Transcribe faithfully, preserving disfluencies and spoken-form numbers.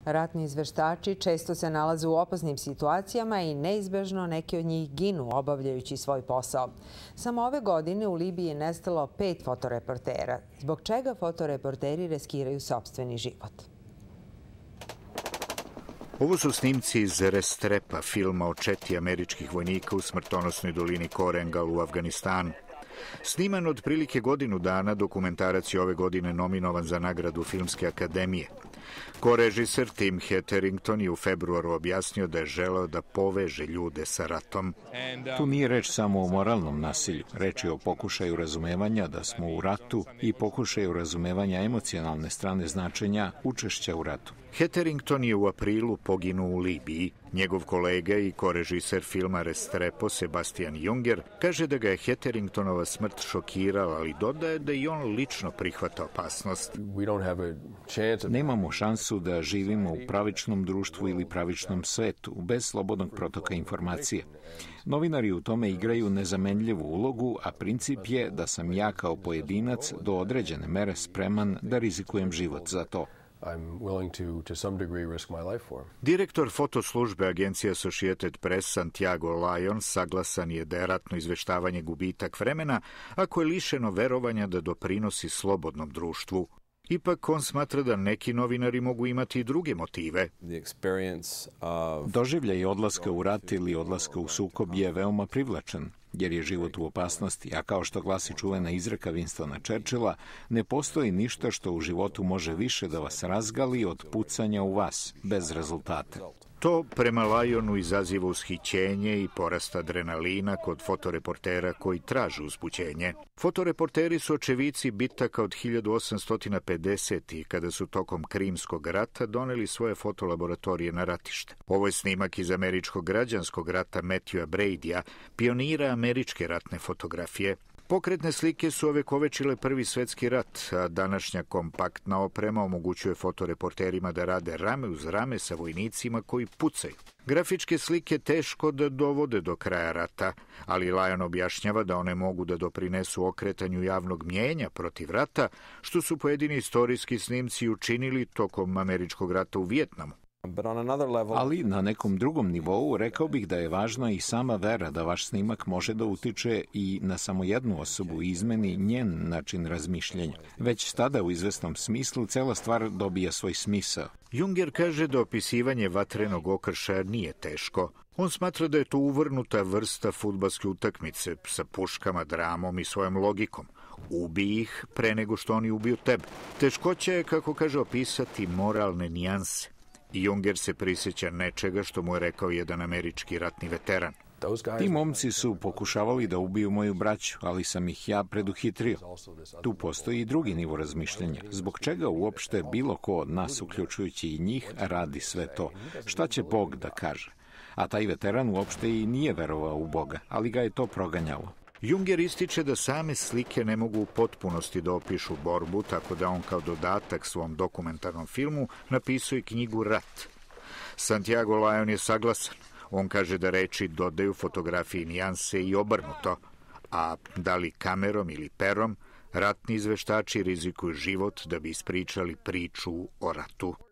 Ratni izveštači često se nalaze u opasnim situacijama i neizbežno neki od njih ginu obavljajući svoj posao. Samo ove godine u Libiji je nestalo pet fotoreportera, zbog čega fotoreporteri riskiraju sopstveni život. Ovo su snimci iz Restrepa, filma o četi američkih vojnika u smrtonosnoj dolini Korengal u Afganistanu. Sniman od prilike godinu dana, dokumentarac je ove godine nominovan za nagradu Filmske akademije. Korežiser Tim Hetherington je u februaru objasnio da je želeo da poveže ljude sa ratom. Tu nije reč samo o moralnom nasilju, reč je o pokušaju razumevanja da smo u ratu i pokušaju razumevanja emocionalne strane značenja učešća u ratu. Hetherington je u aprilu poginuo u Libiji. Njegov kolega i korežiser filma Restrepo, Sebastian Junger, kaže da ga je Hetheringtonova smrt šokirala, ali dodaje da i on lično prihvata opasnost. Nemamo šansu da živimo u pravičnom društvu ili pravičnom svetu, bez slobodnog protoka informacije. Novinari u tome igraju nezamenljivu ulogu, a princip je da sam ja kao pojedinac do određene mere spreman da rizikujem život za to. I'm willing to, to some degree, risk my life for. Direktor fotoslužbe agencije Associated Press Santiago Lyon saglasan je da je ratno izveštavanje gubitak vremena ako je lišeno verovanja da doprinosi slobodnom društvu. Ipak on smatra da neki novinari mogu imati i druge motive. Doživljaj odlaska u rat ili odlaska u sukob je veoma privlačan, jer je život u opasnosti, a kao što glasi čuvena izreka Winstona Churchilla, ne postoji ništa što u životu može više da vas razgali od pucanja u vas, bez rezultata. To prema Lyonu izaziva ushićenje i porast adrenalina kod fotoreportera koji traže uzbuđenje. Fotoreporteri su očevici bitaka od hiljadu osamsto pedesetih kada su tokom Krimskog rata doneli svoje fotolaboratorije na ratište. Ovo je snimak iz američkog građanskog rata Matthewa Bradya, pionira američke ratne fotografije. Pokretne slike su ovekovečile Prvi svetski rat, a današnja kompaktna oprema omogućuje fotoreporterima da rade rame uz rame sa vojnicima koji pucaju. Grafičke slike teško da dovode do kraja rata, ali Lyon objašnjava da one mogu da doprinesu okretanju javnog mnjenja protiv rata, što su pojedini istorijski snimci učinili tokom američkog rata u Vijetnamu. Ali na nekom drugom nivou rekao bih da je važna i sama vera da vaš snimak može da utiče i na samo jednu osobu i izmeni njen način razmišljanja. Već tada u izvesnom smislu cela stvar dobija svoj smisao. Junger kaže da opisivanje vatrenog okršaja nije teško. On smatra da je to uvrnuta vrsta fudbalske utakmice sa puškama, dramom i svojom logikom. Ubij ih pre nego što oni ubiju tebe. Teškoća je, kako kaže, opisati moralne nijanse. I Junger se prisjeća nečega što mu je rekao jedan američki ratni veteran. Ti momci su pokušavali da ubiju moju braću, ali sam ih ja preduhitrio. Tu postoji i drugi nivo razmišljanja. Zbog čega uopšte bilo ko od nas, uključujući i njih, radi sve to? Šta će Bog da kaže? A taj veteran uopšte i nije verovao u Boga, ali ga je to proganjalo. Junger ističe da same slike ne mogu u potpunosti da opišu borbu, tako da on kao dodatak svom dokumentarnom filmu napisao i knjigu Rat. Santiago Lyon je saglasan. On kaže da reči dodaju fotografiji nijanse i obrnuto, a da li kamerom ili perom, ratni izveštači rizikuju život da bi ispričali priču o ratu.